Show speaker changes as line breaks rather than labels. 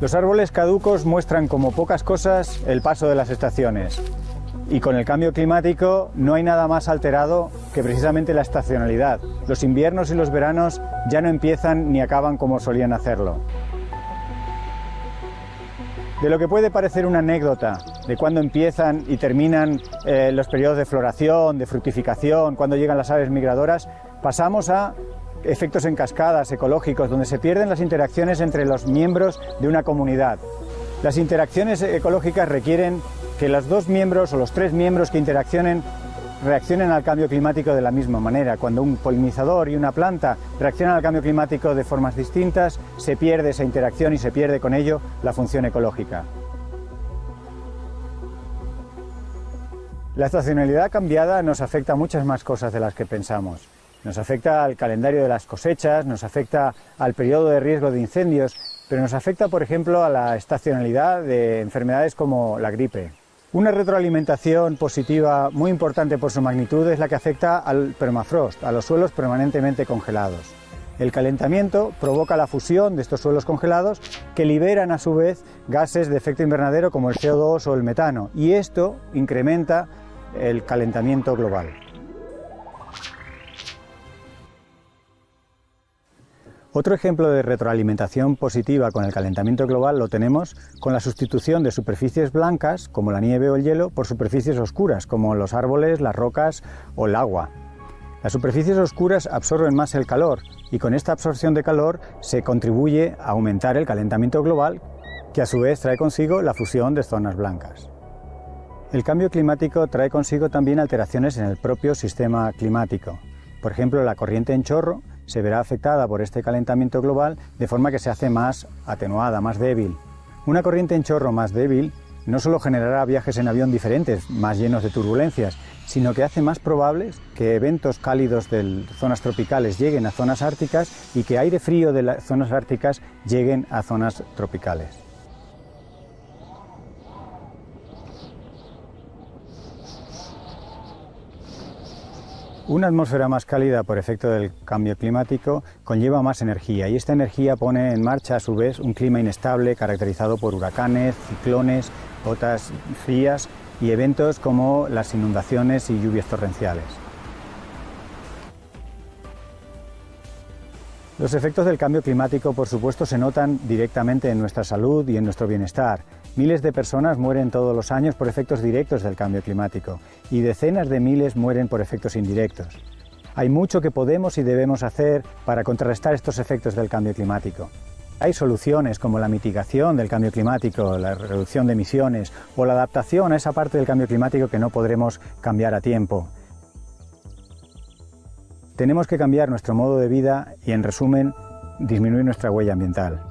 Los árboles caducos muestran como pocas cosas el paso de las estaciones. Y con el cambio climático no hay nada más alterado que precisamente la estacionalidad. Los inviernos y los veranos ya no empiezan ni acaban como solían hacerlo. De lo que puede parecer una anécdota, de cuándo empiezan y terminan los periodos de floración, de fructificación, cuándo llegan las aves migradoras, pasamos a efectos en cascadas ecológicos, donde se pierden las interacciones entre los miembros de una comunidad. Las interacciones ecológicas requieren que los dos miembros o los tres miembros que reaccionen al cambio climático de la misma manera. Cuando un polinizador y una planta reaccionan al cambio climático de formas distintas, se pierde esa interacción y se pierde con ello la función ecológica. La estacionalidad cambiada nos afecta a muchas más cosas de las que pensamos. Nos afecta al calendario de las cosechas, nos afecta al periodo de riesgo de incendios, pero nos afecta, por ejemplo, a la estacionalidad de enfermedades como la gripe. Una retroalimentación positiva muy importante por su magnitud es la que afecta al permafrost, a los suelos permanentemente congelados. El calentamiento provoca la fusión de estos suelos congelados que liberan a su vez gases de efecto invernadero como el CO2 o el metano, y esto incrementa el calentamiento global. Otro ejemplo de retroalimentación positiva con el calentamiento global lo tenemos con la sustitución de superficies blancas, como la nieve o el hielo, por superficies oscuras, como los árboles, las rocas o el agua. Las superficies oscuras absorben más el calor y con esta absorción de calor se contribuye a aumentar el calentamiento global, que a su vez trae consigo la fusión de zonas blancas. El cambio climático trae consigo también alteraciones en el propio sistema climático. Por ejemplo, la corriente en chorro se verá afectada por este calentamiento global de forma que se hace más atenuada, más débil. Una corriente en chorro más débil no solo generará viajes en avión diferentes, más llenos de turbulencias, sino que hace más probables que eventos cálidos de zonas tropicales lleguen a zonas árticas y que aire frío de las zonas árticas lleguen a zonas tropicales. Una atmósfera más cálida por efecto del cambio climático conlleva más energía y esta energía pone en marcha a su vez un clima inestable caracterizado por huracanes, ciclones, gotas frías y eventos como las inundaciones y lluvias torrenciales. Los efectos del cambio climático, por supuesto, se notan directamente en nuestra salud y en nuestro bienestar. Miles de personas mueren todos los años por efectos directos del cambio climático y decenas de miles mueren por efectos indirectos. Hay mucho que podemos y debemos hacer para contrarrestar estos efectos del cambio climático. Hay soluciones como la mitigación del cambio climático, la reducción de emisiones o la adaptación a esa parte del cambio climático que no podremos cambiar a tiempo. Tenemos que cambiar nuestro modo de vida y, en resumen, disminuir nuestra huella ambiental.